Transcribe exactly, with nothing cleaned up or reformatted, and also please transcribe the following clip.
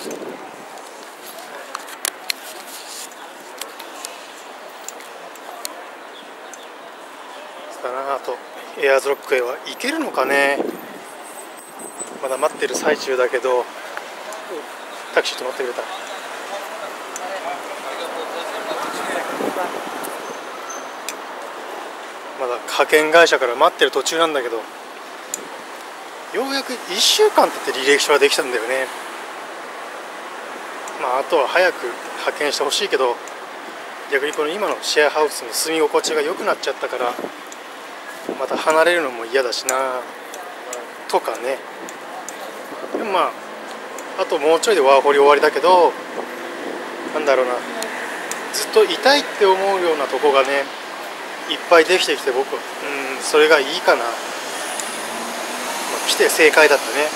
だなあとエアーズロックへは行けるのかね。まだ待ってる最中だけど、タクシー止まってくれた。まだ派遣会社から待ってる途中なんだけど、ようやくいっしゅうかん経って履歴書ができたんだよね。まああとは早く派遣してほしいけど、逆にこの今のシェアハウスの住み心地が良くなっちゃったから、また離れるのも嫌だしなとかね。でもまああともうちょいでワーホリ終わりだけど、なんだろうな、ずっといたいって思うようなとこがねいっぱいできてきて、僕はうんそれがいいかな。まあ、来て正解だったね。